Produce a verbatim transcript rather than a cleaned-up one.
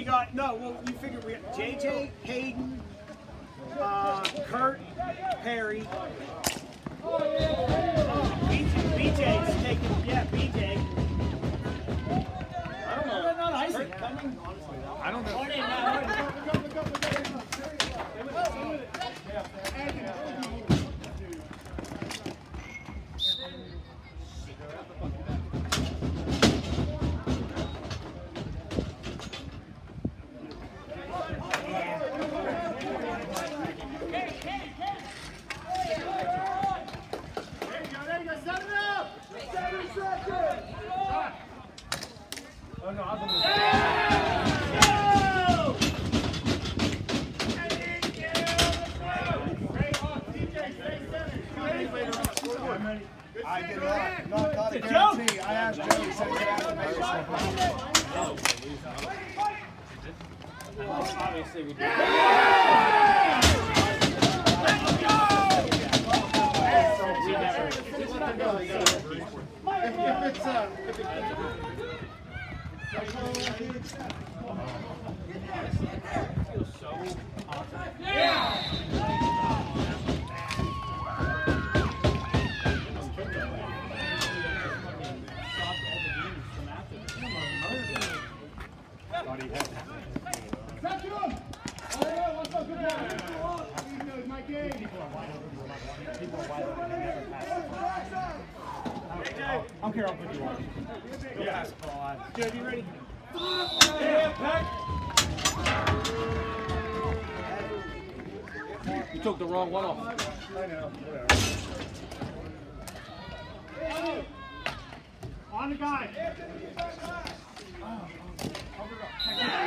got, no, well, you figure we got J J, Hayden, uh, Kurt, Perry. Oh, B J, B J's taking, yeah, B J. I don't know. Not Isaac coming. I don't know. Oh no, I'll believe I did not, not, not a guarantee. I asked Joe, he said he had to make it. obviously we do. If it's uh, if it, I don't care how good you are. Yeah. Joe, you ready? You took the wrong one off. I know, whatever. On the guy.